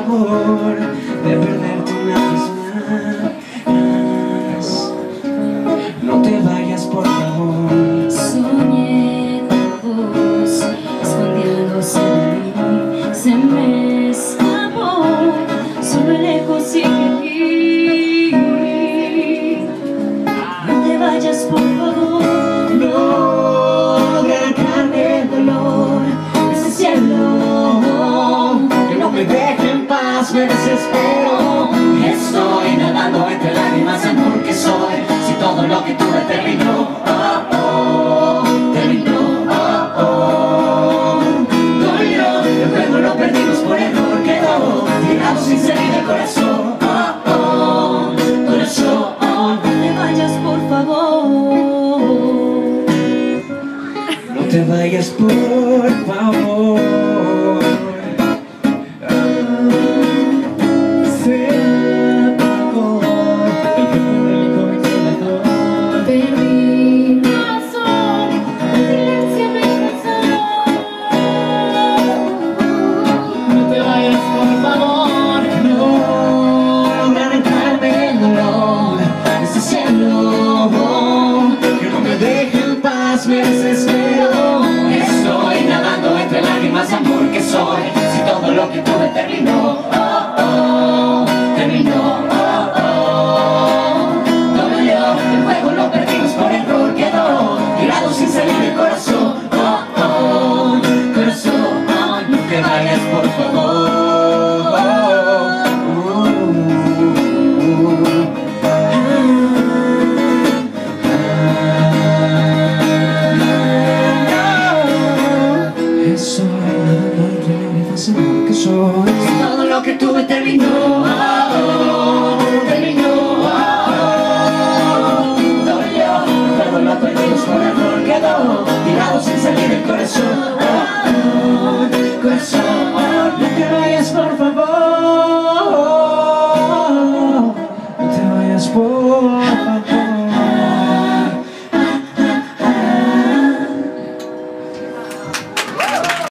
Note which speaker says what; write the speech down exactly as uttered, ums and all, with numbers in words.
Speaker 1: favor de perderte una vez más. No te vayas, por favor.
Speaker 2: Soñé con vos, escondiéndose de mí, se me escapó, solo el eco sigue aquí. No te vayas, por favor.
Speaker 1: No, gran carne el dolor, ese cielo que no me deje en paz, me desespero. Estoy nadando entre lágrimas, amor que soy, si todo lo que tuve terminó. Oh, oh, terminó, oh, oh. Dolió, el juego lo perdimos por error, quedó tirado sin salir del corazón.